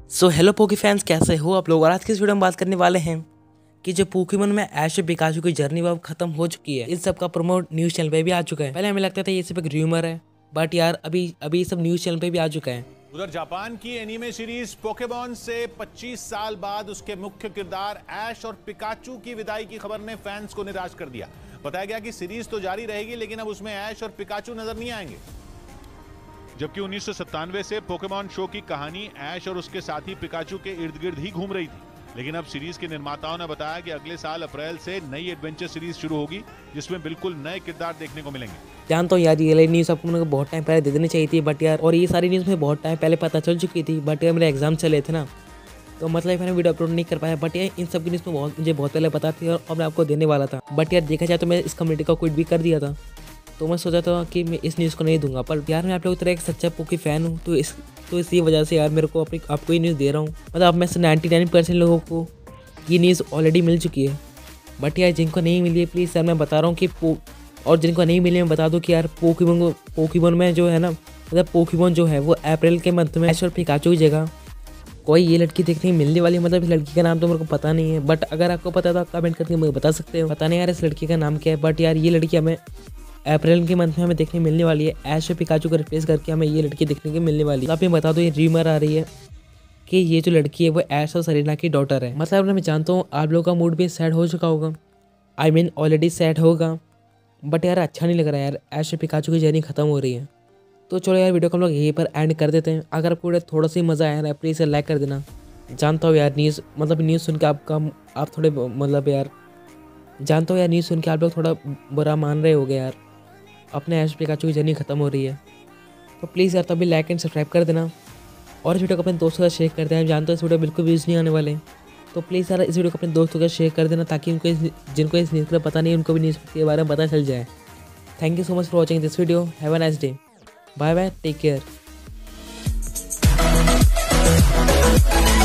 So hello poke fans, कैसे हो आप लोग। और आज की इस वीडियो में बात करने वाले हैं कि जो पोकेमॉन में ऐश और पिकाचू की जर्नी वो अब खत्म हो चुकी है। इन सब का प्रमोट न्यूज चैनल पे भी आ चुका है। पहले हमें लगता था ये सिर्फ एक र्यूमर है, बट यार अभी सब न्यूज चैनल पे भी आ चुका है। उधर जापान की एनीमे सीरीज पोकेमॉन से 25 साल बाद उसके मुख्य किरदार ऐश और पिकाचू की विदाई की खबर ने फैंस को निराश कर दिया। बताया गया कि सीरीज तो जारी रहेगी, लेकिन अब उसमें ऐश और पिकाचू नजर नहीं आएंगे। जबकि 1997 से पोकेमॉन शो की कहानी ऐश और उसके साथी पिकाचू के इर्द गिर्द ही घूम रही थी, लेकिन अब सीरीज के निर्माताओं ने बताया कि अगले साल अप्रैल से नई एडवेंचर सीरीज शुरू होगी, जिसमें बिल्कुल नए किरदार देखने को मिलेंगे। जानता हूँ यार, ये न्यूज़ आपको मेरे को बहुत टाइम पहले दे देनी चाहिए थी, बट यार और ये सारी न्यूज़ मुझे बहुत टाइम पहले पता चल चुकी थी, बट यार मेरे एग्जाम चले थे ना, तो मतलब मैंने वीडियो अपलोड नहीं कर पाया। बट यार इन सब की न्यूज़ में मुझे बहुत पहले पता थी और मैं आपको देने वाला था। बट यार देखा जाए तो मैं इस कम्युनिटी का क्विट भी कर दिया था, तो मैं सोचा था कि मैं इस न्यूज़ को नहीं दूंगा। पर यार मैं आप लोगों की तरह एक सच्चा पोकी फ़ैन हूँ, तो इसी वजह से यार मेरे को आपको ये न्यूज़ दे रहा हूँ। मतलब अब मैं से 99% लोगों को ये न्यूज़ ऑलरेडी मिल चुकी है। बट यार जिनको नहीं मिली है, प्लीज़ यार मैं बता रहा हूँ कि और जिनको नहीं मिली मैं बता दूँ कि यार पोकेमॉन में जो है ना, मतलब पोकेमॉन जो है वो अप्रैल के मंथ में ऐश और पिकाचू की जगह कोई ये लड़की देखने की मिलने वाली है। मतलब इस लड़की का नाम तो मेरे को पता नहीं है, बट अगर आपको पता तो आप कमेंट करके मुझे बता सकते हो। पता नहीं यार इस लड़की का नाम क्या है, बट यार ये लड़की हमें अप्रैल के मंथ में हमें देखने मिलने वाली है। ऐश और पिकाचू को रिप्लेस करके हमें ये लड़की देखने की मिलने वाली है। आप ये बता दो, ये र्यूमर आ रही है कि ये जो लड़की है वो ऐश और सरीना की डॉटर है। मतलब मैं जानता हूँ आप लोगों का मूड भी सैड हो चुका होगा, आई मीन ऑलरेडी सैड होगा, बट यार अच्छा नहीं लग रहा है यार, ऐश और पिकाचू की जर्नी खत्म हो रही है। तो चलो यार वीडियो को हम लोग यहीं पर एंड कर देते हैं। अगर आपको थोड़ा सा मज़ा आया ना, प्लीज़ लाइक कर देना। जानता हूँ यार न्यूज़ सुन के आप थोड़े मतलब यार जानता हूँ यार न्यूज़ सुन के आप लोग थोड़ा बुरा मान रहे होगे यार, अपने ऐश पिकाचू की जर्नी खत्म हो रही है। तो प्लीज़ यार तभी लाइक एंड सब्सक्राइब कर देना और इस वीडियो को अपने दोस्तों के साथ शेयर कर देना। जानते हो इस वीडियो बिल्कुल व्यूज़ नहीं आने वाले, तो प्लीज़ यार इस वीडियो को अपने दोस्तों के साथ शेयर कर देना, ताकि जिनको इस न्यूज़ का पता नहीं उनको भी न्यूज़ के बारे में पता चल जाए। Thank you so much for watching this video. Have a nice day. Bye bye, take care.